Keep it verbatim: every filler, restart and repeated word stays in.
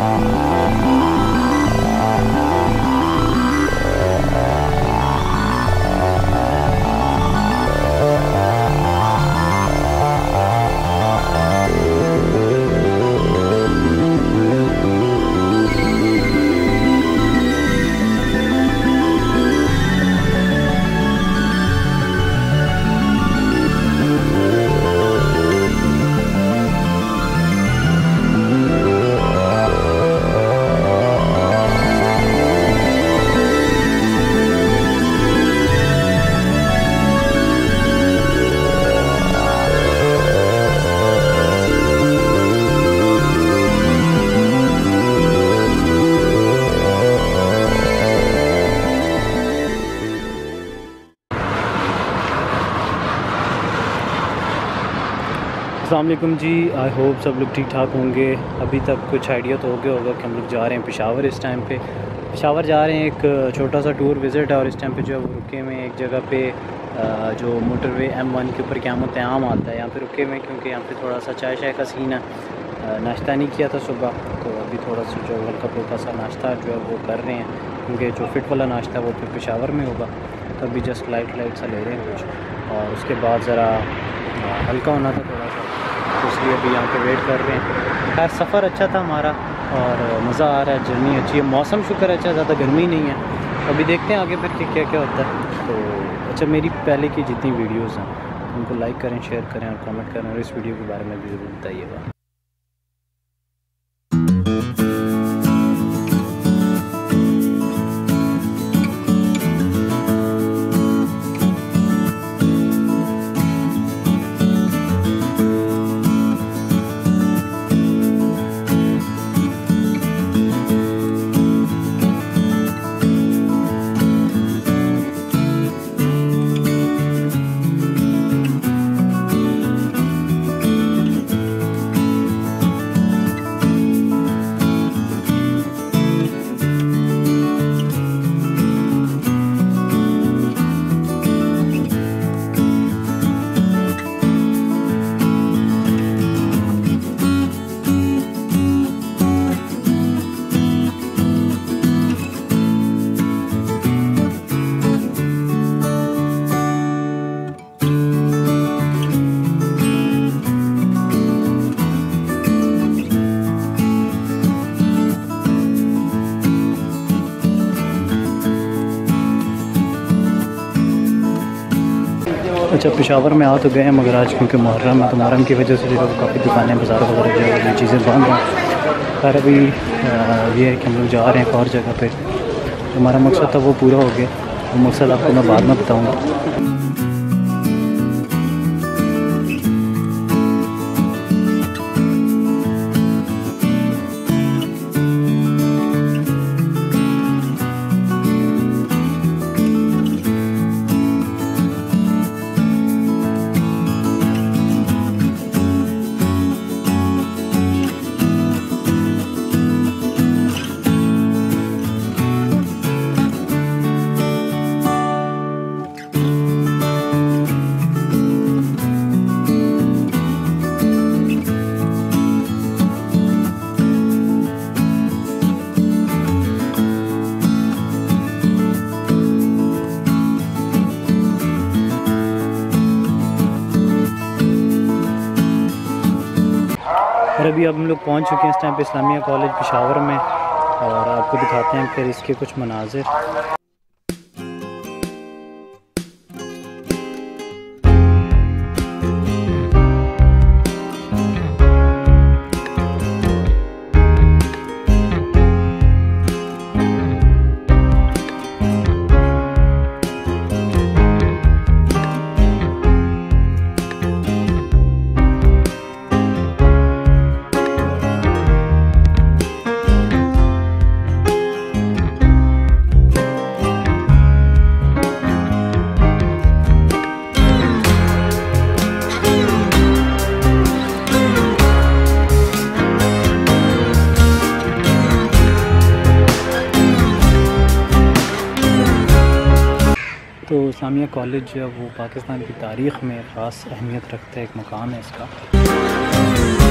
अस्सलाम वालेकुम जी, I hope सब लोग ठीक ठाक होंगे। अभी तक कुछ आइडिया तो हो गया होगा कि हम लोग जा रहे हैं पेशावर। इस टाइम पे पेशावर जा रहे हैं, एक छोटा सा टूर विज़िट है। और इस टाइम पे जो है वो रुके हुए एक जगह पे जो मोटरवे एम वन के ऊपर क़यामत आम आता है, यहाँ पे रुके हुए क्योंकि यहाँ पे थोड़ा सा चाय शाय का सीन है। नाश्ता नहीं किया था सुबह, तो अभी थोड़ा सा जो हल्का फुल्का सा नाश्ता जो है वो कर रहे हैं, क्योंकि जो फिट वाला नाश्ता वो फिर पेशावर में होगा। तो अभी जस्ट लाइट लाइट सा ले रहे हैं कुछ, और उसके बाद ज़रा हल्का होना था थोड़ा सा, तो इसलिए अभी यहाँ पे वेट कर रहे हैं। खैर सफ़र अच्छा था हमारा और मज़ा आ रहा है, जर्नी अच्छी है, मौसम शुक्र अच्छा, ज़्यादा गर्मी नहीं है। अभी देखते हैं आगे फिर कि क्या क्या होता है। तो अच्छा, मेरी पहले की जितनी वीडियोज़ हैं उनको लाइक करें, शेयर करें और कमेंट करें, और इस वीडियो के बारे में भी ज़रूर बताइएगा। अच्छा, पेशावर में आ तो गए हैं, मगर आज क्योंकि मुहर्रम है तो मुहर्रम की वजह से जो है काफ़ी दुकानें बाज़ार वगैरह जो है ये चीज़ें बंद हैं। खैर अभी ये है कि हम लोग जा रहे हैं एक और जगह पे। हमारा मकसद था वो पूरा हो गया, वो मकसद आपको मैं बाद में बताऊँगा। और अभी अब हम लोग पहुंच चुके हैं इस टाइम पे इस्लामिया कॉलेज पेशावर में, और आपको दिखाते हैं फिर इसके कुछ मनाजिर। तो इस्लामिया कॉलेज जो है वो पाकिस्तान की तारीख़ में ख़ास अहमियत रखता है, एक मकाम है इसका।